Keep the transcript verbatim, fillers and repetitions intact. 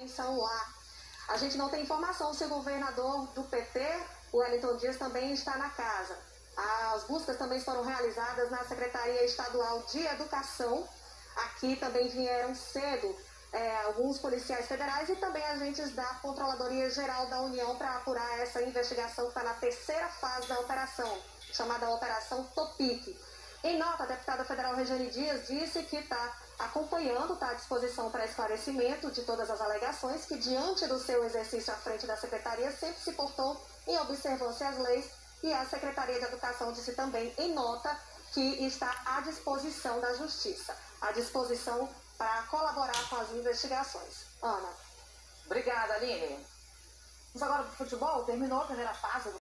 Atenção lá. A gente não tem informação se o governador do P T, o Wellington Dias, também está na casa. As buscas também foram realizadas na Secretaria Estadual de Educação. Aqui também vieram cedo é, alguns policiais federais e também agentes da Controladoria Geral da União para apurar essa investigação que está na terceira fase da operação, chamada Operação Topic. Em nota, a deputada federal Regiane Dias disse que está acompanhando, está à disposição para esclarecimento de todas as alegações, que diante do seu exercício à frente da Secretaria sempre se portou em observância às leis, e a Secretaria de Educação disse também em nota que está à disposição da Justiça, à disposição para colaborar com as investigações. Ana. Obrigada, Aline. Vamos agora para o futebol. Terminou a primeira fase do